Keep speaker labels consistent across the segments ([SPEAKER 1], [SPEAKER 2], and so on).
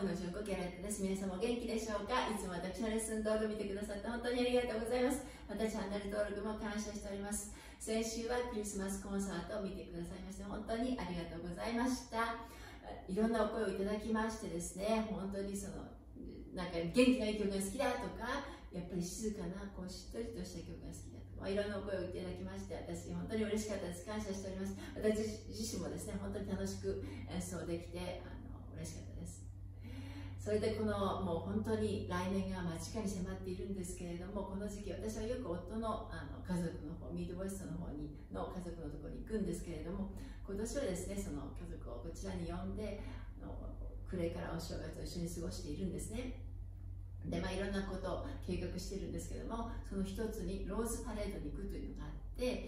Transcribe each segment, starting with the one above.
[SPEAKER 1] 宇野純子ギャラットです。皆様お元気でしょうか。いつも私のレッスン動画見てくださって本当にありがとうございます。またチャンネル登録も感謝しております。先週はクリスマスコンサートを見てくださいまして本当にありがとうございました。いろんなお声をいただきましてですね、本当になんか元気ない曲が好きだとか、やっぱり静かなこうしっとりとした曲が好きだとか、いろんなお声をいただきまして、私本当に嬉しかったです。感謝しております。私自身もですね、本当に楽しく演奏できて嬉しかったです。それでもう本当に来年が間近に迫っているんですけれども、この時期私はよく夫の家族の方、ミードウェストの方の家族のところに行くんですけれども、今年はですね、その家族をこちらに呼んで暮れからお正月を一緒に過ごしているんですね。で、いろんなことを計画しているんですけども、その一つにローズパレードに行くというのがあって、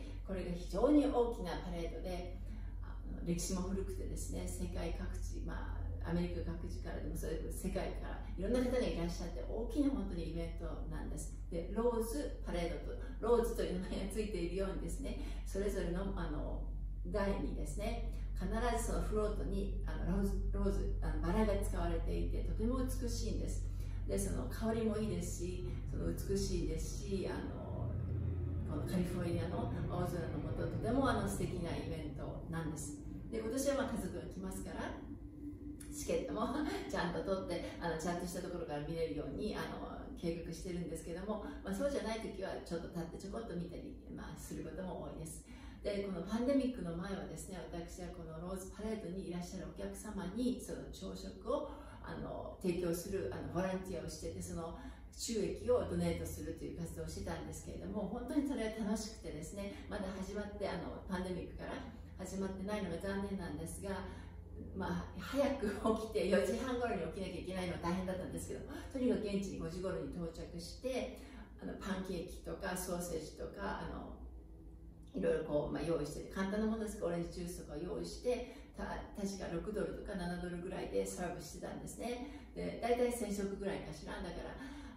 [SPEAKER 1] これが非常に大きなパレードで、歴史も古くてですね、世界各地、アメリカ各地からでもそれ世界からいろんな方がいらっしゃって大きな本当にイベントなんです。で、ローズパレードとローズという名前がついているようにですね、それぞれの台にですね、必ずそのフロートにローズバラが使われていてとても美しいんです。で、その香りもいいですし、その美しいですし、このカリフォルニアの青空の下、とても素敵なイベントなんです。で、今年は家族が来ますから、チケットもちゃんと取ってちゃんとしたところから見れるように計画してるんですけども、そうじゃない時はちょっと立ってちょこっと見たり、することも多いです。で、このパンデミックの前はですね、私はこのローズパレードにいらっしゃるお客様にその朝食を提供するボランティアをしてて、その収益をドネートするという活動をしてたんですけれども、本当にそれは楽しくてですね、まだ始まってパンデミックから始まってないのが残念なんですが、早く起きて4時半頃に起きなきゃいけないのは大変だったんですけど、とにかく現地に5時頃に到着して、パンケーキとかソーセージとかいろいろ用意して、簡単なものですがオレンジジュースとか用意して、確か6ドルとか7ドルぐらいでサーブしてたんですね。で、大体1000食ぐらいかしら。だから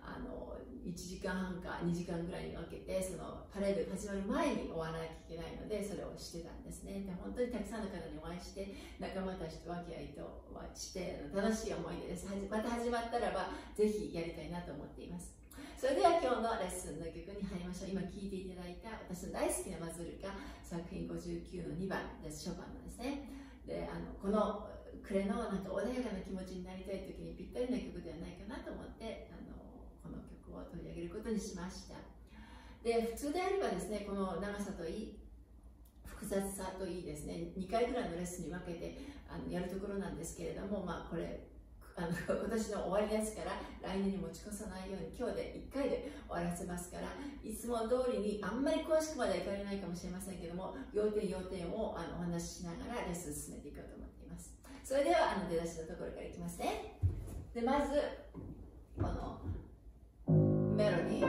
[SPEAKER 1] 1時間半か2時間ぐらいに分けて、そのパレードが始まる前に終わらなきゃいけないので、それをしてたんですね。で、本当にたくさんの方にお会いして、仲間たちと和気あいとして楽しい思い出です。また始まったらばぜひやりたいなと思っています。それでは今日のレッスンの曲に入りましょう。今聴いていただいた私の大好きなマズルカ作品59の2番です。ショパンのですね。で、この暮れのなんか穏やかな気持ちになりたい時にぴったりな曲ではないかなと思ってこの曲を取り上げることにしました。で、普通であればですね、この長さといい複雑さといいですね、2回ぐらいのレッスンに分けてやるところなんですけれども、これ今年の終わりですから来年に持ち越さないように今日で1回で終わらせますから、いつも通りにあんまり詳しくまではいかれないかもしれませんけども、要点要点をお話ししながらレッスン進めていこうと思っています。それでは出だしのところからいきますね。で、まずこのメロディー、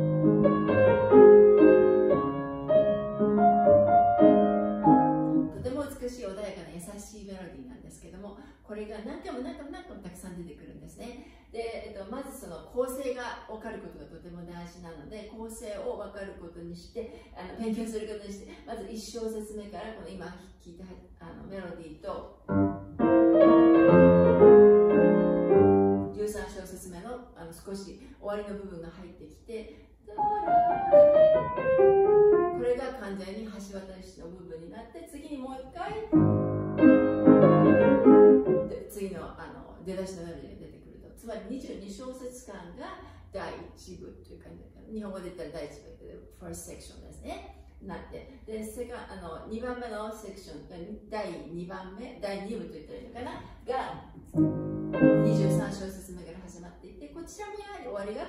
[SPEAKER 1] とても美しい穏やかな優しいメロディーなんですけども、これが何回もたくさん出てくるんですね。で、まずその構成が分かることがとても大事なので、構成を分かることにして勉強することにして、まず1小節目からこの今聴いたメロディーと13小節目の少し終わりの部分が入ってきて、これが完全に橋渡しの部分になって、次にもう一回で次の出だしのメロディーが出てくると、つまり22小節間が第1部という感じで、日本語で言ったら第1部で first section ですね。なって、で、2番目のセクション、第2番目、第2部と言ったらいいのかなが23小節目から始まっていて、こちらにやはり終わりが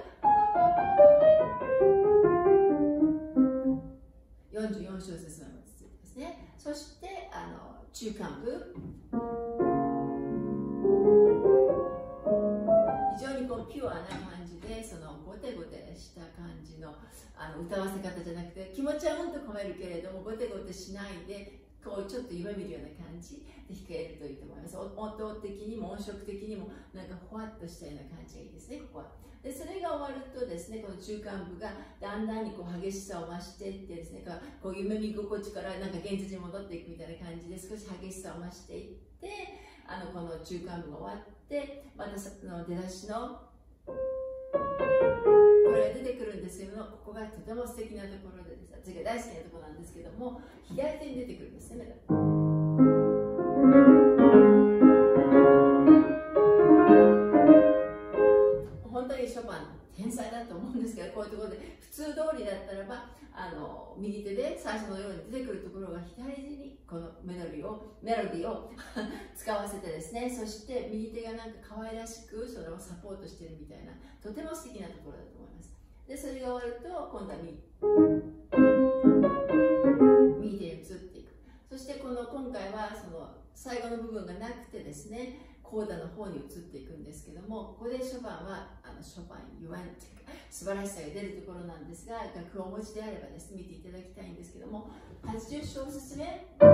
[SPEAKER 1] 44小節目まで続いてますね。そして中間部、非常にピュアな感じで、そのゴテゴテした感じの歌わせ方じゃなくて、気持ちはうんと込めるけれどもゴテゴテしないで、ちょっと夢見るような感じで弾けるといいと思います。音的にも音色的にもなんかふわっとしたような感じがいいですね、ここは。で、それが終わるとですね、この中間部がだんだんに激しさを増していってですね、夢見心地からなんか現実に戻っていくみたいな感じで少し激しさを増していって、この中間部が終わって、またその出だしのこれが出てくるんですけども、ここがとても素敵なところでです、私が大好きなところなんですけども、左手に出てくるんですね。本当にショパン天才だと思うんですけど、こういうところで普通通りだったらば右手で最初のように出てくるところが左手にこのメロディーを使わせてですね、そして右手がなんか可愛らしくそれをサポートしているみたいな、とても素敵なところだと思います。でそれが終わると今度は右手に移っていく。そして今回はその最後の部分がなくてですね、コーダの方に移っていくんですけども、ここでショパンはショパンゆえんというか素晴らしさが出るところなんですが、楽譜をお持ちであればですね、見ていただきたいんですけども、80小節目ワ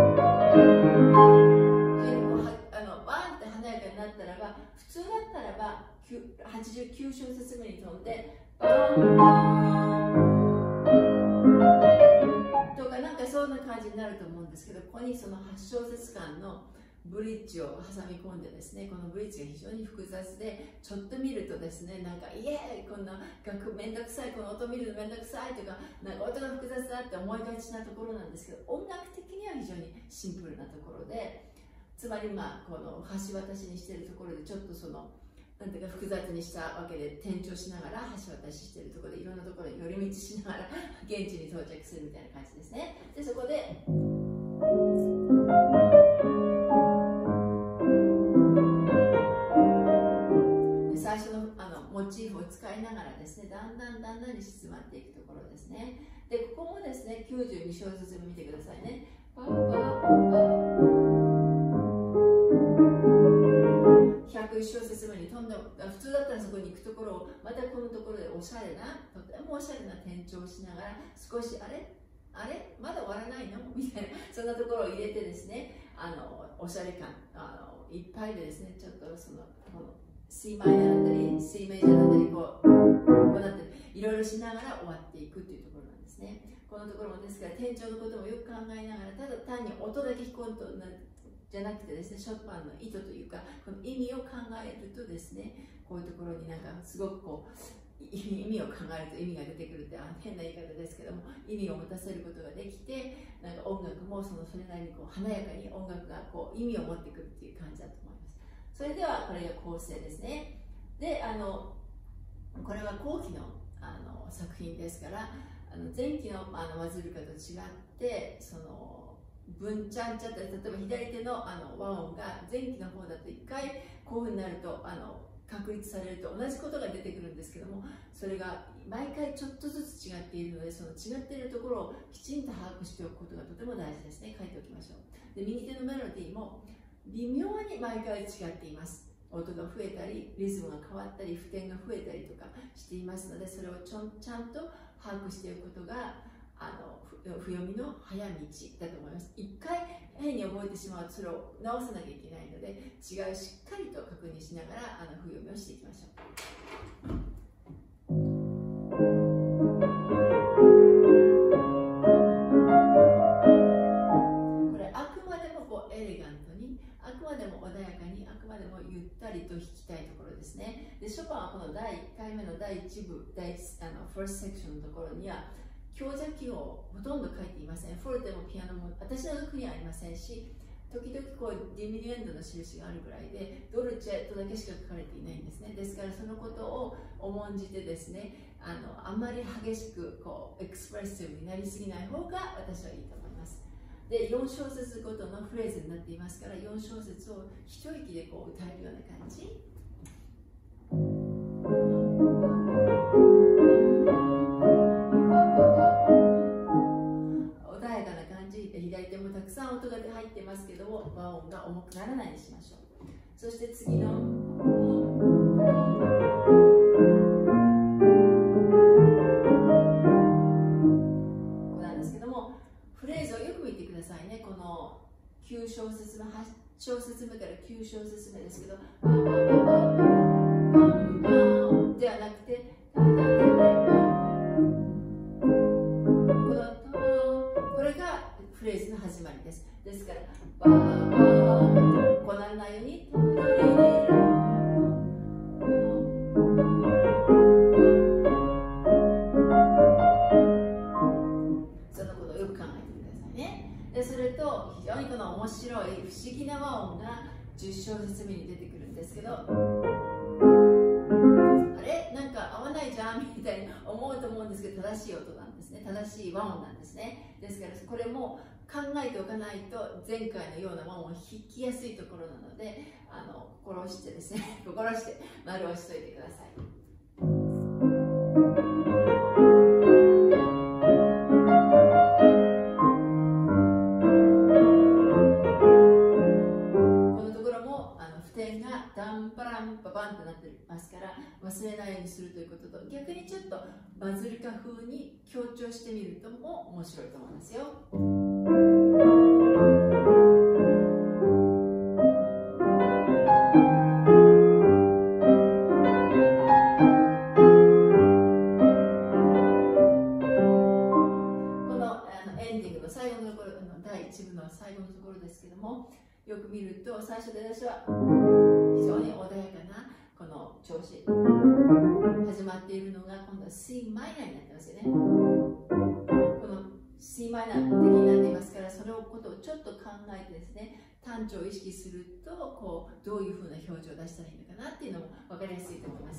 [SPEAKER 1] ンって華やかになったらば、普通だったらば89小節目に飛んでバンバンとかなんかそんな感じになると思うんですけど、ここにその8小節間のブリッジを挟み込んでですね、このブリッジが非常に複雑で、ちょっと見るとですね、なんかイエーイこんな楽めんどくさい、この音見るのめんどくさいとか、なんか音が複雑だって思いがちなところなんですけど、音楽的には非常にシンプルなところで、つまりこの橋渡しにしているところでちょっとそのなんていうか複雑にしたわけで、転調しながら橋渡ししているところでいろんなところに寄り道しながら現地に到着するみたいな感じですね。でそこで最初のモチーフを使いながらですね、だんだんに静まっていくところですね。でここもですね、92小節目見てくださいね。パパパパ101小節目に飛んで、普通だったらそこに行くところをまたこのところでおしゃれな、とてもおしゃれな転調をしながら、少しあれまだ終わらないのみたいな、そんなところを入れてですね、おしゃれ感いっぱいでですね、ちょっとそのこの C マイナーだったり C メジャーだったりこうなっていろいろしながら終わっていくというところなんですね。このところもですから転調のこともよく考えながら、ただ単に音だけ弾くことじゃなくてですね、ショパンの意図というかこの意味を考えるとですね、こういうところになんかすごくこう意味を考えると意味が出てくるって変な言い方ですけども、意味を持たせることができて、なんか音楽もそれなりにこう華やかに音楽がこう意味を持ってくるっていう感じだと思います。それではこれが構成ですね。でこれは後期の作品ですから、前期のマズルカと違ってその文ちゃんちゃって、例えば左手の和音が前期の方だと1回こういうふうになると確立されると同じことが出てくるんですけども、それが毎回ちょっとずつ違っているので、その違っているところをきちんと把握しておくことがとても大事ですね。書いておきましょう。で右手のメロディーも微妙に毎回違っています。音が増えたりリズムが変わったり符点が増えたりとかしていますので、それをちゃんと把握しておくことが譜読みの早道だと思います。一回変に覚えてしまうとそれを直さなきゃいけないので、違いをしっかりと確認しながら譜読みをしていきましょう。これあくまでもこうエレガントに、あくまでも穏やかに、あくまでもゆったりと弾きたいところですね。でショパンはこの第1回目の第1部ファーストセクションのところには強弱記号をほとんど書いていません。フォルテもピアノも私の曲にはありませんし、時々こうディミニエンドの印があるぐらいで、ドルチェとだけしか書かれていないんですね。ですからそのことを重んじてですね、あんまり激しくこうエクスプレッシブになりすぎない方が私はいいと思います。で4小節ごとのフレーズになっていますから、4小節を一息でこう歌えるような感じ。穏やかな感じで、左手もたくさん音が入ってますけども、和音が重くならないようにしましょう。そして次のここなんですけども、フレーズをよく見てくださいね。この9小節目、8小節目から9小節目ですけど、ではなくてこれがフレーズの始まりです。ですからこうならないようにですけど、あれなんか合わないじゃんみたいに思うと思うんですけど、正しい音なんですね。正しい和音なんですね。ですからこれも考えておかないと前回のような和音を弾きやすいところなので、心してですね、心して丸をしといてください。ダンパランパパンとなってますから忘れないようにするということと、逆にちょっとバズルカ風に強調してみるとも面白いと思いますよ。このエンディングの最後のところ、第1部の最後のところですけども、よく見ると最初で私は非常に穏やかなこの調子始まっているのが、今度は C マイナーになってますよね。この C マイナー的になっていますから、そのことをちょっと考えてですね、単調を意識するとこうどういうふうな表情を出したらいいのかなっていうのも分かりやすいと思います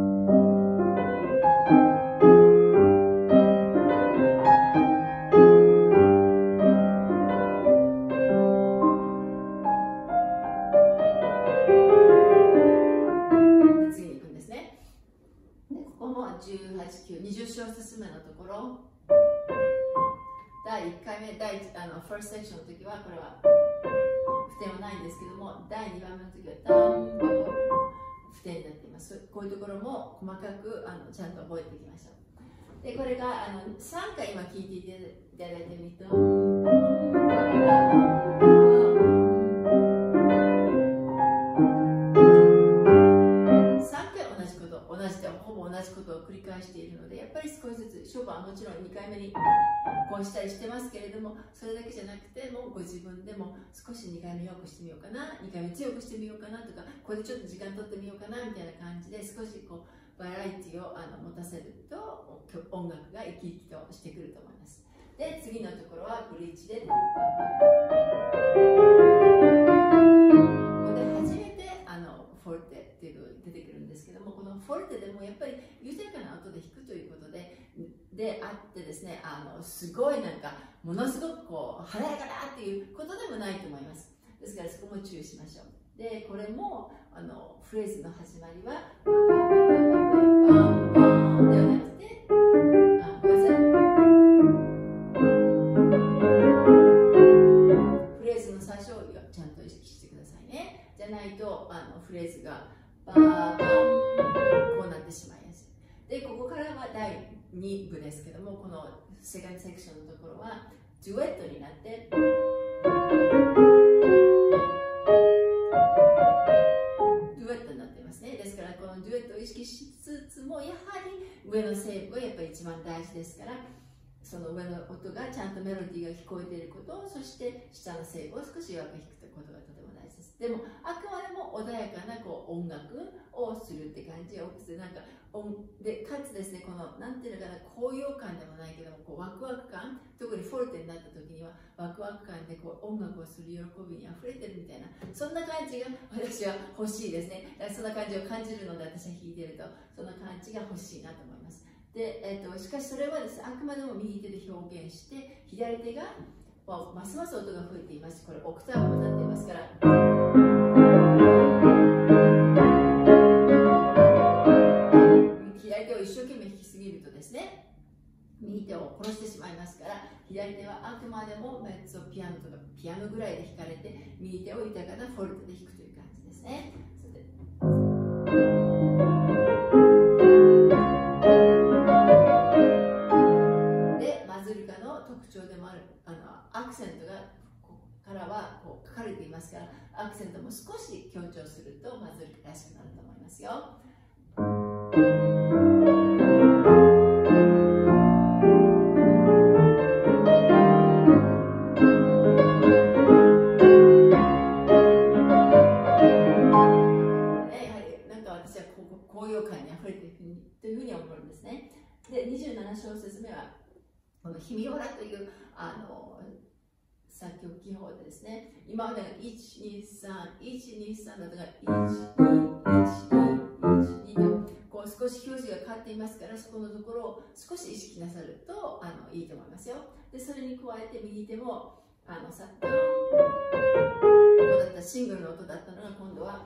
[SPEAKER 1] 。18、9、20小節目のところ、第1回目、first section の時はこれは不点はないんですけども、第2番目の時はダンバボ不点になっています。こういうところも細かくちゃんと覚えていきましょう。でこれが3回今聴いていただいてみると、ほぼ同じことを繰り返しているので、やっぱり少しずつショパンはもちろん2回目にこうしたりしてますけれども、それだけじゃなくてもご自分でも少し2回目よくしてみようかな、2回目強くしてみようかなとか、これでちょっと時間取ってみようかなみたいな感じで少しこうバラエティを持たせると音楽が生き生きとしてくると思います。で次のところはブリッジで、ここで初めてフォルテっていうのが出てくるんですけども、このフォルテでもやっぱり豊かな音で弾くということであってですね、すごいなんかものすごくこう華やかだっていうことでもないと思います。ですからそこも注意しましょう。でこれもフレーズの始まりはバンバンではなくて、ごめんなさい、フレーズの最初をちゃんと意識してくださいね。じゃないとフレーズがバーバンこうなってしまいます。でここからは第2部ですけども、このセカンドセクションのところはデュエットになってデュエットになっていますね。ですからこのデュエットを意識しつつも、やはり上の声部がやっぱり一番大事ですから、その上の音がちゃんとメロディーが聞こえていること、そして下の声部を少し弱く弾くことがとても大事です。でもあくまでも穏やかなこう音楽をするって感じで、なんかでかつですね、このなんていうのかな、高揚感でもないけどもこうワクワク感、特にフォルテになった時にはワクワク感でこう音楽をする喜びにあふれてるみたいな、そんな感じが私は欲しいですね。そんな感じを感じるので、私は弾いてるとそんな感じが欲しいなと思います。で、しかしそれはですね、あくまでも右手で表現して、左手がますます音が増えています。これオクターブになっていますから、左手を一生懸命弾きすぎるとですね、右手を殺してしまいますから、左手はあくまでもメッツォピアノとかピアノぐらいで弾かれて、右手を豊かなフォルテで弾くという感じですね。でマズルカの特徴でもあるアクセントがからはこう書かれていますから、アクセントも少し強調するとマズルカらしくなると思いますよ。高揚感にあふれているというふうに思うんですね。で27小節目はこのヒミオラという作曲記法でですね、今までが123、123だったが121212とこう少し表示が変わっていますから、そこのところを少し意識なさるといいと思いますよ。でそれに加えて右手もさっとこうだったシングルの音だったのが今度は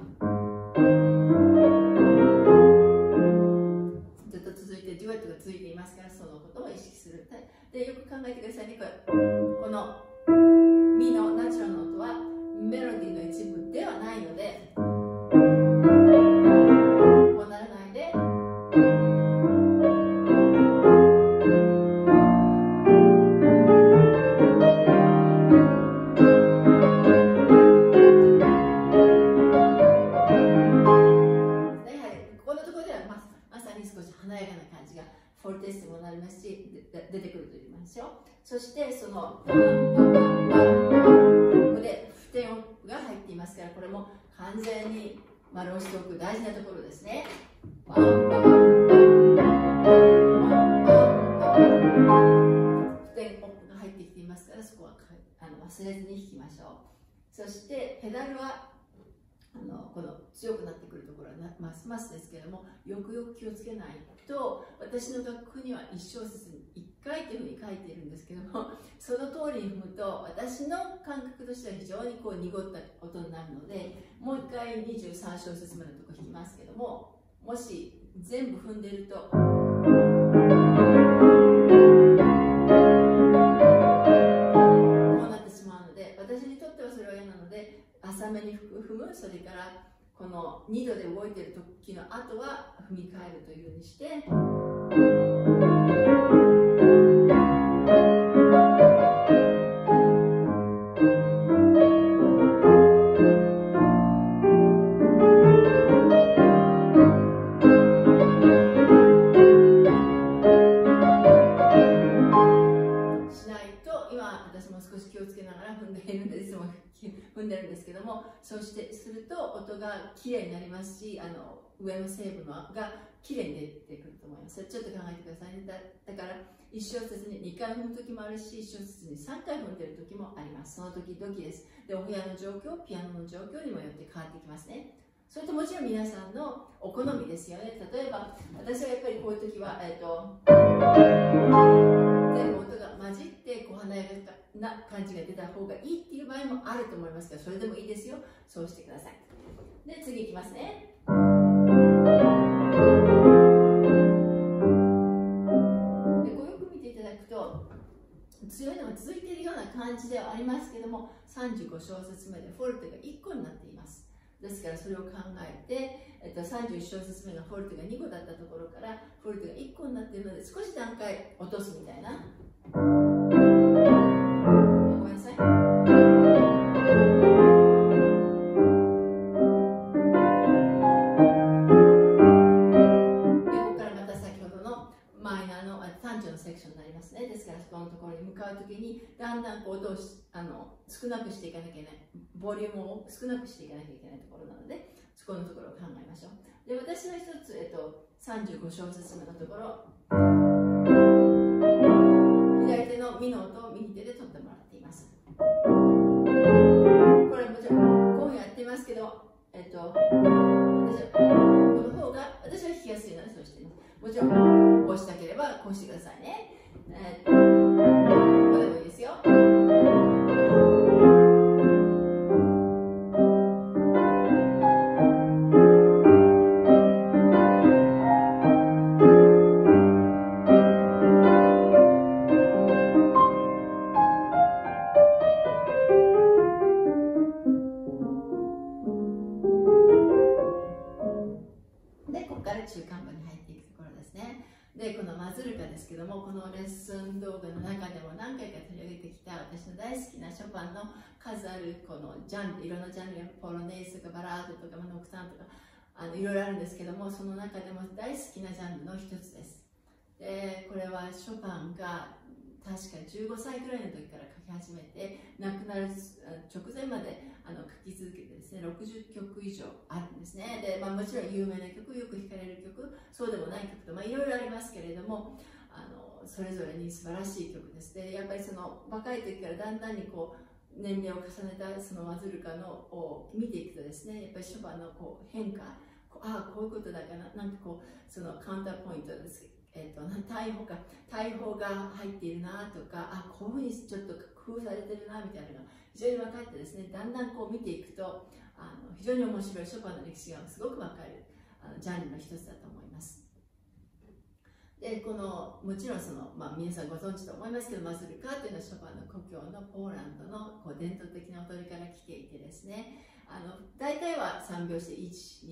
[SPEAKER 1] ずっと続いてデュエットが続いていますから、そのことを意識する。でよく考えてくださいね。このミのナチュラルの音はメロディーの一部ではないので、こうならないでここのところではまさに少し華やかな感じがフォルテスにもなりますし、出てくると言いますよ。そしてそのここで不点が入っていますから、これも完全に丸押しておく大事なところですね。不点が入ってきていますから、そこは忘れずに弾きましょう。そしてペダルはこの強くなってくるところはますますですけれども、よくよく気をつけないと、私の楽譜には1小節に1回というふうに書いているんですけども、その通りに踏むと私の感覚としては非常にこう濁った音になるので、もう1回23小節目のところ弾きますけども、もし全部踏んでいるとこうなってしまうので、私にとってはそれは嫌なので、浅めに踏む、それからこの2度で動いている時の後は踏み替えるというようにして、しないと、今私も少し気をつけながら踏んでいるんです、いつも踏んでるんですけども、そうしてすると音がきれいになりますし、上の成分がきれいに出てくると思います。ちょっと考えてくださいね。だから1小節に2回踏む時もあるし、1小節に3回踏んでる時もあります。その時々です。で、お部屋の状況、ピアノの状況にもよって変わってきますね。それともちろん皆さんのお好みですよね。例えば私はやっぱりこういう時は全部音が混じってこう華やかな感じが出た方がいいっていう場合もあると思いますが、それでもいいですよ。そうしてください。で次いきますね。でこうよく見ていただくと強いのが続いているような感じではありますけども、35小節目でフォルテが1個になっています。ですからそれを考えて、31小節目のフォルテが2個だったところからフォルテが1個になっているので、少し段階落とすみたいな。ごめんなさい。セクションになりますね。ですからそこのところに向かうときにだんだんこう音を少なくしていかなきゃいけない、ボリュームを少なくしていかなきゃいけないところなので、そこのところを考えましょう。で私は一つ、35小節目のところ、左手のミの音を右手で取ってもらっています。これもちろんこうやっていますけど、私はこの方が私は弾きやすいのでそうしています。もちろんこうしたければこうしてくださいね。これもいいですよ。でここから中間部に入っていくところですね。でこのマズルカですけども、このレッスン動画の中でも何回か取り上げてきた私の大好きなショパンの数あるこのジャンル、いろんなジャンル、ポロネースとかバラードとかノクターンとかいろいろあるんですけども、その中でも大好きなジャンルの一つです。でこれはショパンが確か15歳くらいの時から書き始めて、亡くなる直前まで書き続けてですね、60曲以上あるんですね。で、もちろん有名な曲、よく弾かれる曲、そうでもない曲といろいろありますけれども、それぞれに素晴らしい曲です。でやっぱりその若い時からだんだんにこう年齢を重ねたそのマズルカのを見ていくとですね、やっぱりショパンのこう変化、こういうことだから、なんかこうそのカウンターポイントです。大砲が入っているなとか、こういうふうにちょっと工夫されてるなみたいなのが非常に分かってですね、だんだんこう見ていくと非常に面白いショパンの歴史がすごく分かるジャンルの一つだと思います。でもちろん皆さんご存知と思いますけど、マズルカというのはショパンの故郷のポーランドの伝統的な踊りから来ていてですね、大体は3拍子で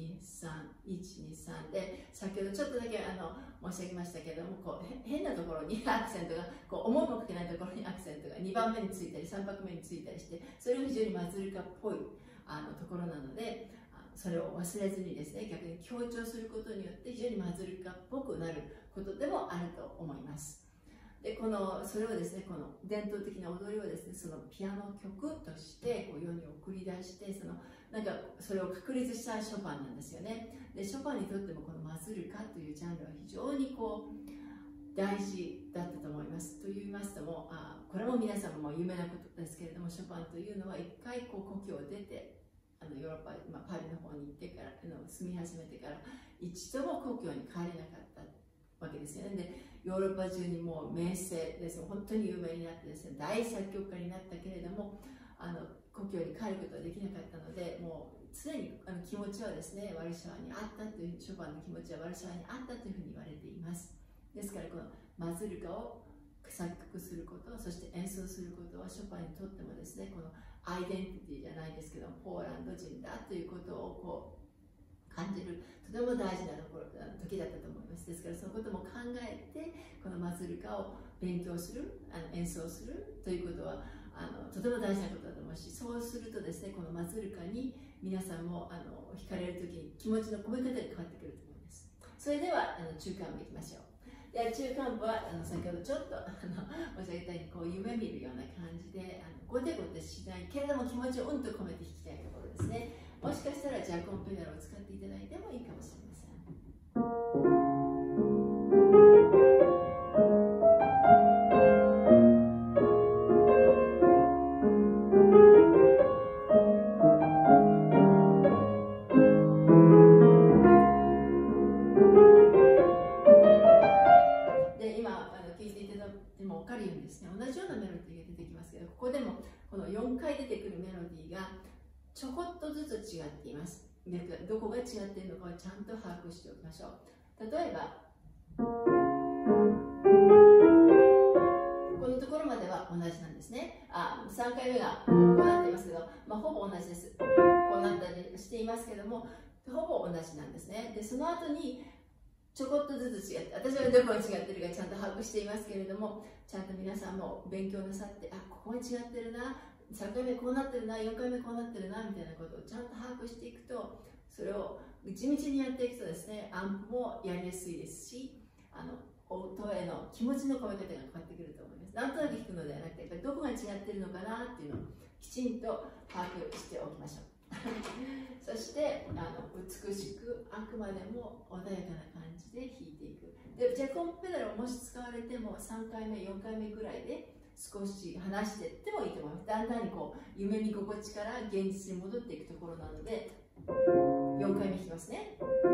[SPEAKER 1] 123で、先ほどちょっとだけ申し上げましたけども、変なところにアクセントが思いもかけないところにアクセントが2番目についたり3拍目についたりして、それが非常にマズルカっぽいところなので、それを忘れずにですね、逆に強調することによって非常にマズルカっぽくなることでもあると思います。でそれをですね、この伝統的な踊りをですね、そのピアノ曲として世に送り出して、なんかそれを確立したショパンなんですよね。でショパンにとってもこのマズルカというジャンルは非常に大事だったと思います。と言いますとも、これも皆さんも有名なことですけれども、ショパンというのは一回故郷を出てヨーロッパ、パリの方に行ってから住み始めてから一度も故郷に帰れなかったわけですよね。でヨーロッパ中にもう名声です、本当に有名になってですね、大作曲家になったけれども故郷に帰ることはできなかったので、もう常に気持ちはですねワルシャワにあったという、ショパンの気持ちはワルシャワにあったというふうに言われています。ですからこのマズルカを作曲すること、そして演奏することはショパンにとってもですね、このアイデンティティじゃないですけど、ポーランド人だということを感じるとても大事な時だったと思います。ですからそのことも考えてこのマズルカを勉強する、演奏するということはとても大事なことだと思うし、そうするとですね、このマズルカに皆さんも惹かれる時に気持ちの込め方が変わってくると思います。それでは中間部いきましょう。で中間部は先ほどちょっと申し上げたように夢見るような感じでゴテゴテしないけれども気持ちをうんと込めて弾きたいところですね。もしかしたらジャコンペダルを使っていただいてもいいかもしれません。分かるようにですね、同じようなメロディーが出てきますけど、ここでもこの4回出てくるメロディーがちょこっとずつ違っています。どこが違っているのかをちゃんと把握しておきましょう。例えばこのところまでは同じなんですね。3回目がこうなっていますけど、ほぼ同じです。こうなったりしていますけども、ほぼ同じなんですね。でその後にちょこっとずつ違って、私はどこが違ってるかちゃんと把握していますけれども、ちゃんと皆さんも勉強なさって、ここが違ってるな、3回目こうなってるな、4回目こうなってるなみたいなことをちゃんと把握していくと、それを地道にやっていくとですね、アンプもやりやすいですし、音への気持ちの込め方が変わってくると思います。なんとなく弾くのではなくて、やっぱりどこが違ってるのかなっていうのをきちんと把握しておきましょう。そして美しくあくまでも穏やかな感じで弾いていく。でジャコンペダルをもし使われても3回目4回目ぐらいで少し離していってもいいと思います。だんだんに夢見心地から現実に戻っていくところなので、4回目弾きますね。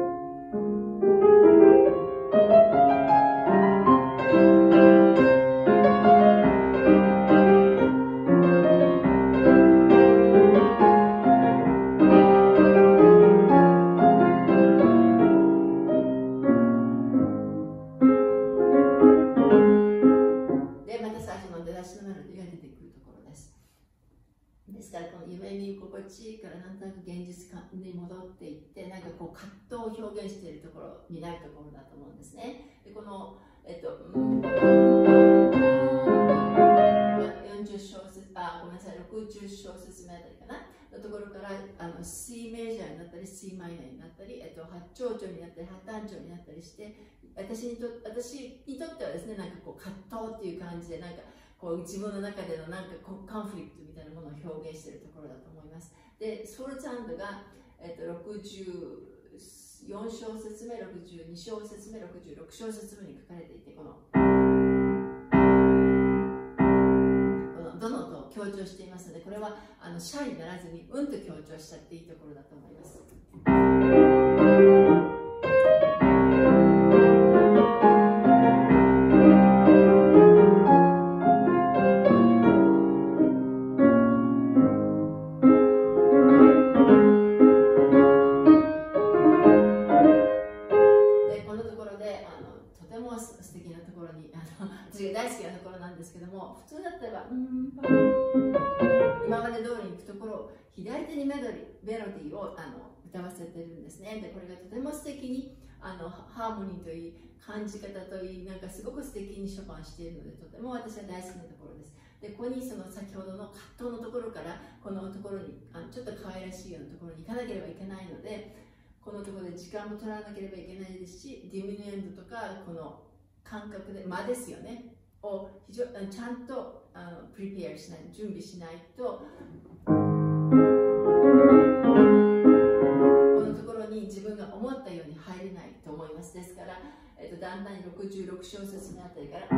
[SPEAKER 1] からなんとなく現実に戻っていって、なんか葛藤を表現しているところになるところだと思うんですね。でこの40小節、ごめんなさい、60小節目あたりかなのところから、C メジャーになったり C マイナーになったり、8長調になったり8単調になったりして、私にとってはですね、なんか葛藤っていう感じで、なんか自分の中でのなんかコンフリクトみたいなものを表現しているところだと思います。でソルツァンドが、64小節目、62小節目、66小節目に書かれていて、このどの音を強調していますので、これはシャイにならずにうんと強調しちゃっていいところだと思います。私が大好きなところなんですけども、普通だったら今まで通りに行くところを左手にメロディーを歌わせてるんですね。でこれがとても素敵にハーモニーといい感じ方といい、なんかすごく素敵にショパンしているので、とても私は大好きなところです。でここにその先ほどの葛藤のところからこのところにちょっと可愛らしいようなところに行かなければいけないので、このところで時間も取らなければいけないですし、ディミニエンドとかこの感覚で間ですよねをちゃんとプリペアしない、準備しないとこのところに自分が思ったように入れないと思います。ですから、だんだん66小節のあたりから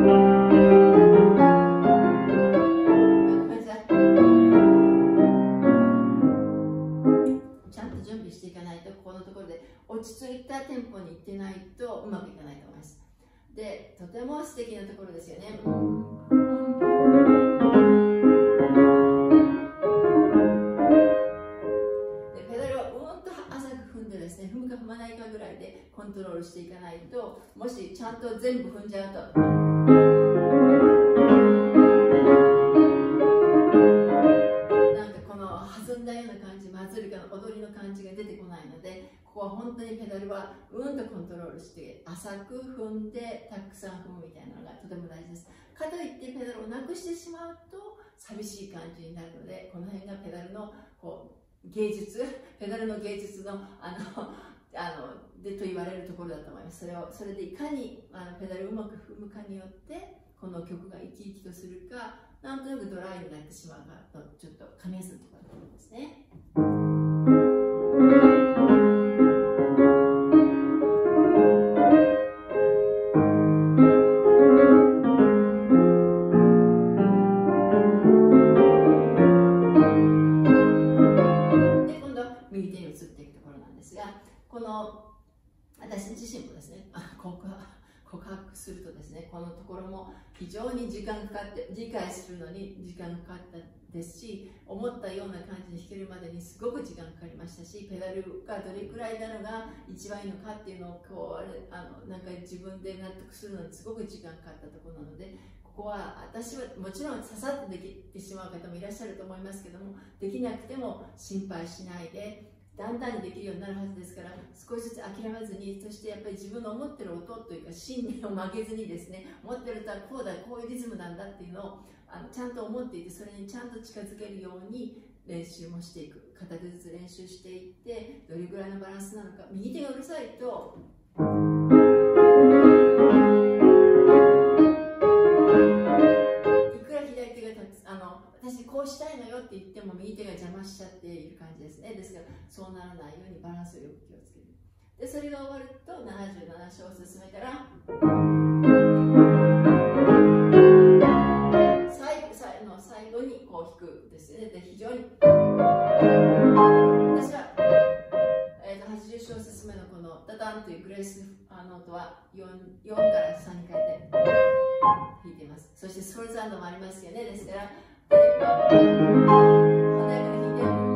[SPEAKER 1] ちゃんと準備していかないと、このところで落ち着いたテンポにいってないとうまくいかないと思います。で、とても素敵なところですよね。で、ペダルをうんと浅く踏んでですね、踏むか踏まないかぐらいでコントロールしていかないと、もしちゃんと全部踏んじゃうと、なんかこの弾んだような感じ、マズルカの踊りの感じが出てこないので、ここは本当にペダルはうんとコントロールして浅く踏んでたくさん踏むみたいなのがとても大事です。かといってペダルをなくしてしまうと寂しい感じになるので、この辺がペダルのこう芸術、ペダルの芸術のでと言われるところだと思います。それでいかにペダルをうまく踏むかによってこの曲が生き生きとするか、なんとなくドライになってしまうかとちょっと噛み合わせるところだと思いますね。右手に移っていくところなんですが、この私自身もですね、告白するとですね、このところも非常に時間かかって、理解するのに時間かかったですし、思ったような感じに弾けるまでにすごく時間かかりましたし、ペダルがどれくらいなのが一番いいのかっていうのをこうなんか自分で納得するのにすごく時間かかったところなので、ここは私はもちろんささっとできてしまう方もいらっしゃると思いますけども、できなくても心配しないでだんだんにできるようになるはずですから、少しずつ諦めずに、そしてやっぱり自分の思ってる音というか信念を曲げずにですね、思ってる歌はこうだ、こういうリズムなんだっていうのをちゃんと思っていて、それにちゃんと近づけるように練習もしていく、片手ずつ練習していって、どれぐらいのバランスなのか。右手がうるさいと私こうしたいのよって言っても右手が邪魔しちゃっている感じですね。ですからそうならないようにバランスをよく気をつける。でそれが終わると77小を進めたら最後にこう弾くですね。で非常に私は、80小節目のこのダダンというグレースノートは 4から3に変えて弾いています。そしてソルザンドもありますよね。ですから華やかに弾いて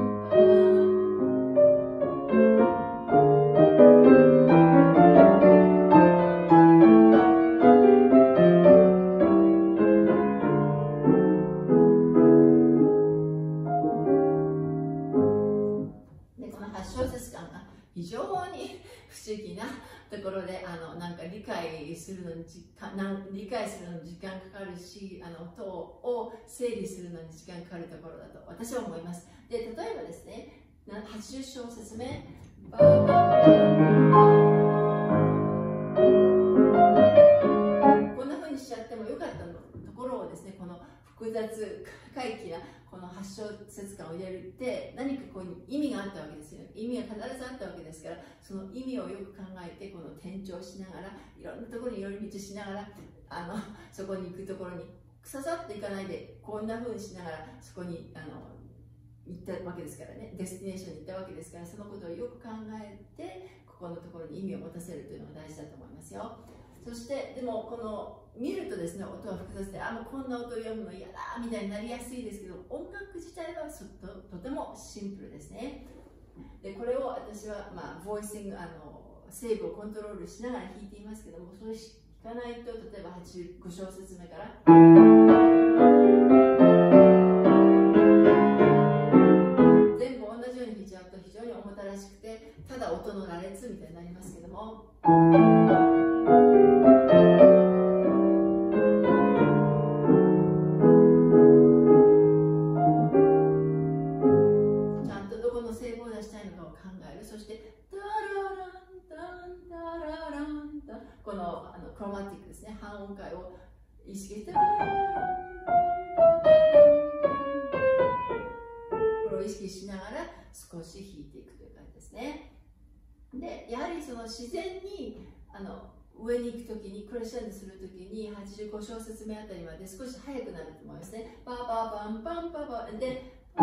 [SPEAKER 1] 非常に不思議なところでなんか理解するのに時間かかるし、音を整理するのに時間かかるところだと私は思います。で例えばですね、80小節目こんな風にしちゃってもよかったのところをですね、この複雑回帰なこの8小節間を入れるって何かここに意味があったわけですよ。意味が必ずあったわけですから、その意味をよく考えてこの転調しながら、いろんなところに寄り道しながらそこに行くところにささっといかないでこんな風にしながらそこに行ったわけですからね、デスティネーションに行ったわけですから、そのことをよく考えてここのところに意味を持たせるというのが大事だと思いますよ。そしてでもこの見るとですね、音は複雑で、もうこんな音を読むの嫌だみたいになりやすいですけど、音楽自体はとてもシンプルですね。でこれを私は、ボイシングセーブをコントロールしながら弾いていますけども、それ弾かないと、例えば85小節目から全部同じように弾いちゃうと非常に重たらしくて、ただ音の羅列みたいになりますけども、ちゃんとどこのセーブを出したいのかを考える。そしてタラランタンタラランタン、このクロマティックですね、半音階を意識して、これを意識しながら少し弾いていくという感じですね。でやはりその自然に上に行くときに、クレッシェンドするときに85小節目あたりまで少し速くなると思いますね。パパパンパンパパでこ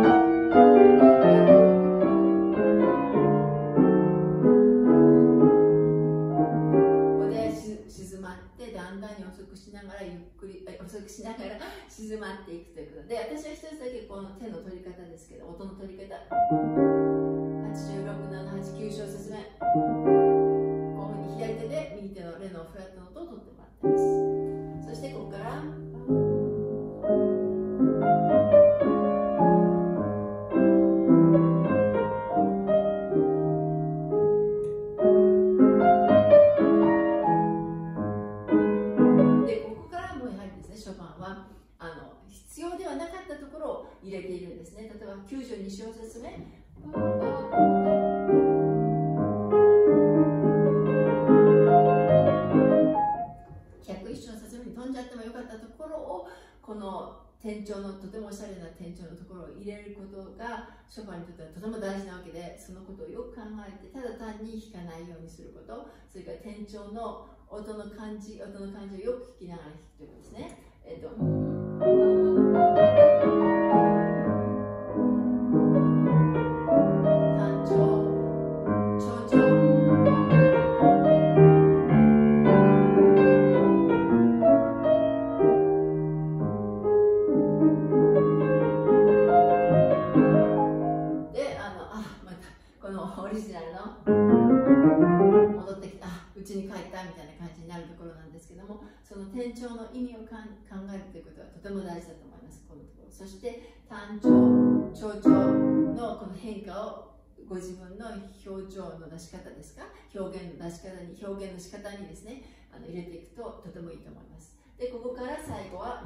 [SPEAKER 1] こで静まって、だんだんに遅くしながらゆっくり遅くしながら静まっていくということで、私は一つだけこの手の取り方ですけど、音の取り方86、7、8、9小節目、こういうふうに左手で右手のレのフラットの音を取ってもらってます。そしてここから必要ではなかったところを入れているんですね。例えば92小節目、101小節目に飛んじゃってもよかったところを、この転調のとてもおしゃれな転調のところを入れることがショパンにとってはとても大事なわけで、そのことをよく考えて、ただ単に弾かないようにすること、それから転調の音の感じをよく聞きながら弾くということですね。単調、長調、でまたこのオリジナルの戻ってきた、うちに帰ったみたいな感じになるところなんですけども、その転調の意味を考えるということはとても大事だと思います、このところ。そして単調、長調のこの変化をご自分の表情の出し方ですか、表現の仕方にですね、入れていくととてもいいと思います。でここから最後は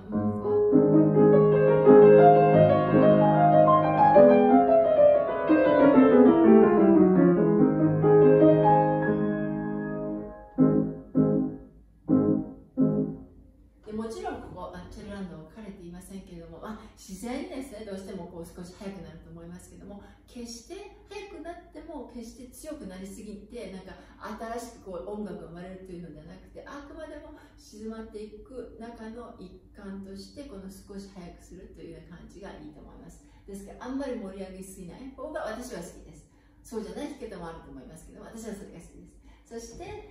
[SPEAKER 1] もちろんここチェルランドは書かれていませんけれども、自然にですね、どうしてもこう少し速くなると思いますけども、決して速くなっても決して強くなりすぎて、なんか新しくこう音楽が生まれるというのではなくて、あくまでも静まっていく中の一環として、この少し速くするというような感じがいいと思います。ですからあんまり盛り上げすぎない方が私は好きです。そうじゃない弾き方もあると思いますけど、私はそれが好きです。そして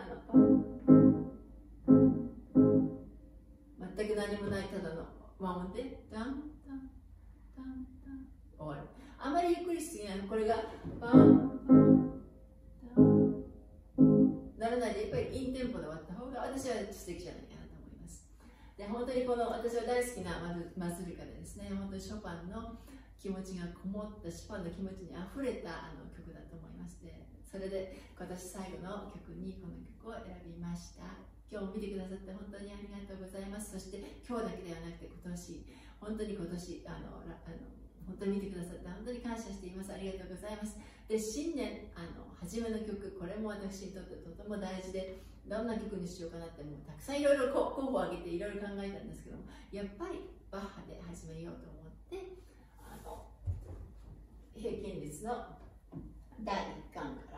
[SPEAKER 1] 全く何もないただの和音でタンタンタンタン終わる。あまりゆっくりしすぎない。これがパンパンタンならないで、やっぱりインテンポで終わった方が私は素敵じゃないかなと思います。で本当にこの私は大好きなマズルカでですね、本当にショパンの気持ちがこもった、ショパンの気持ちにあふれた曲だと思いまして、それで今年最後の曲にこの曲を選びました。今日も見てくださって本当にありがとうございます。そして今日だけではなくて本当に今年本当に見てくださって本当に感謝しています。ありがとうございます。で新年初めの曲、これも私にとってとても大事で、どんな曲にしようかなってもうたくさんいろいろ候補を挙げていろいろ考えたんですけども、やっぱりバッハで始めようと思って、平均率の第1巻から。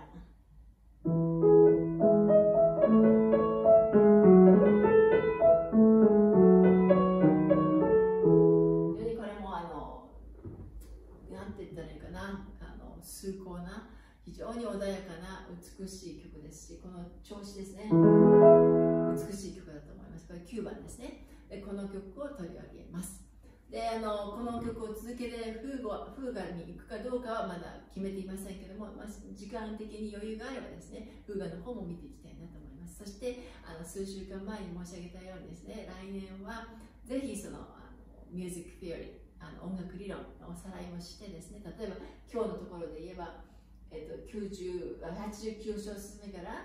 [SPEAKER 1] ですね。美しい曲だと思います。これ9番ですね。でこの曲を取り上げます。でこの曲を続けてフーガに行くかどうかはまだ決めていませんけども、時間的に余裕があればですね、フーガの方も見ていきたいなと思います。そして数週間前に申し上げたようにですね、来年はぜひそのミュージック・ティオリー、音楽理論のおさらいもしてですね、例えば今日のところで言えば、89小節目から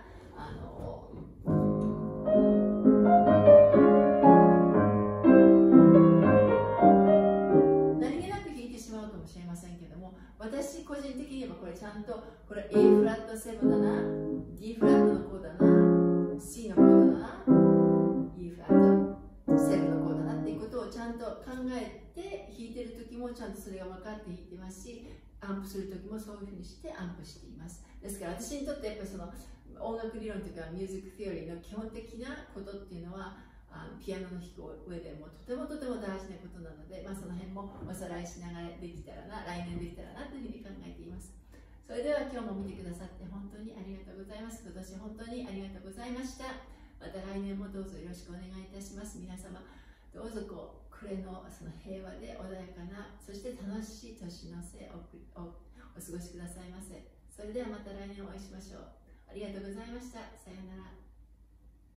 [SPEAKER 1] 何気なく弾いてしまうかもしれませんけども、私個人的に言えばこれちゃんとこれ A フラット7だな、D フラットのコードだな、C のコードだな、E フラット7のコードだなっていうことをちゃんと考えて弾いてる時もちゃんとそれが分かって弾いてますし、アンプする時もそういうふうにしてアンプしています。ですから私にとってやっぱりその音楽理論というかミュージック・ティオリーの基本的なことっていうのはピアノの弾く上でもとても大事なことなので、その辺もおさらいしながらできたらな、来年できたらなというふうに考えています。それでは今日も見てくださって本当にありがとうございます。今年本当にありがとうございました。また来年もどうぞよろしくお願いいたします。皆様どうぞ暮れのその平和で穏やかな、そして楽しい年の瀬をお過ごしくださいませ。それではまた来年お会いしましょう。ありがとうございました。さようなら。